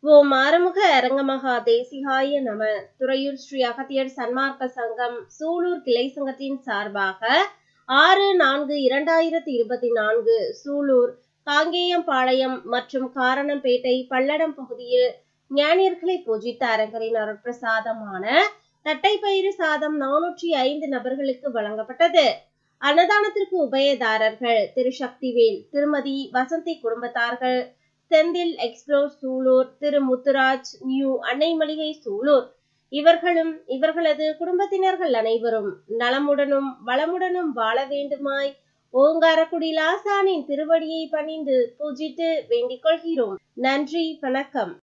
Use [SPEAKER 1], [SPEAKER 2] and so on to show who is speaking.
[SPEAKER 1] ஓம் ஆறுமுக அரங்கமகா தேசிகாய நம. துறையூர் ஸ்ரீ அகத்தியர் சன்மார்க்க சங்கம் சூலூர் கிளை சங்கத்தின் சார்பாக 6/4/2024 சூலூர், காங்கேயம்பாளையம் மற்றும் காரணம்பேட்டை பல்லடம் பகுதியில் ஞானியர்களை பூஜித்த அரங்கரின் அருட்பிரசாதமான தட்டைப்பயிறு சாதம் 405 நபர்களுக்கு வழங்கப்பட்டது. அன்னதானத்திற்கு உபயதாரர்கள் திரு சக்திவேல், திருமதி வசந்தி குடும்பத்தார்கள், செந்தில் எக்ஸ்ப்ளோர் சூலூர், திரு முத்துராஜ், நியூ அன்னை மளிகை சூலூர். இவர்களும் இவர்களது குடும்பத்தினர்கள் அனைவரும் நலமுடனும் வளமுடனும் வாழ வேண்டுமாய் ஓங்காரக்குடி லாசானின் திருவடியை பணிந்து பூஜித்து வேண்டிக் கொள்கிறோம். நன்றி, வணக்கம்.